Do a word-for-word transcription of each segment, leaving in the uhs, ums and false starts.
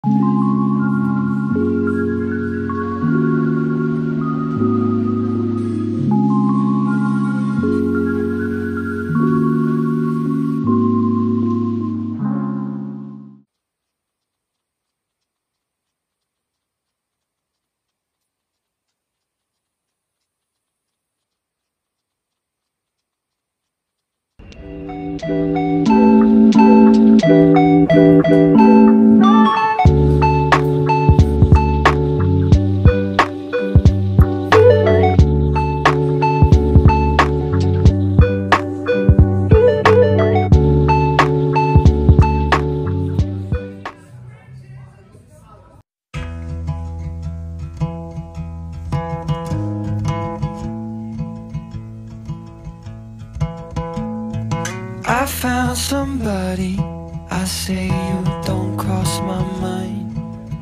I found somebody, I say you don't cross my mind.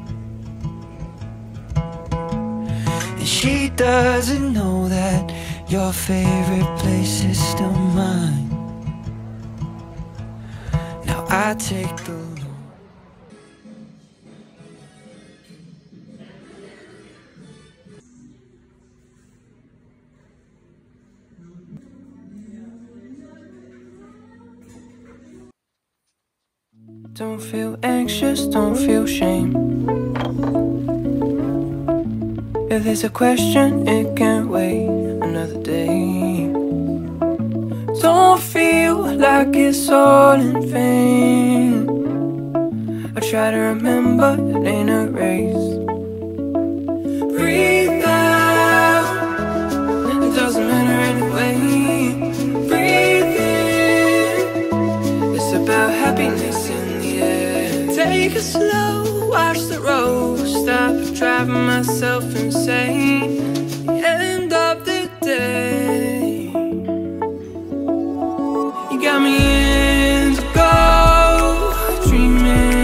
And she doesn't know that your favorite place is still mine. Now I take the load. Don't feel anxious, don't feel shame. If there's a question, it can't wait another day. Don't feel like it's all in vain. I try to remember, it ain't a race. Breathe out, it doesn't matter anyway. Breathe in, it's about happiness in the air. Take it slow, watch the road, stop driving myself insane. The end of the day, you got me indigo, dreaming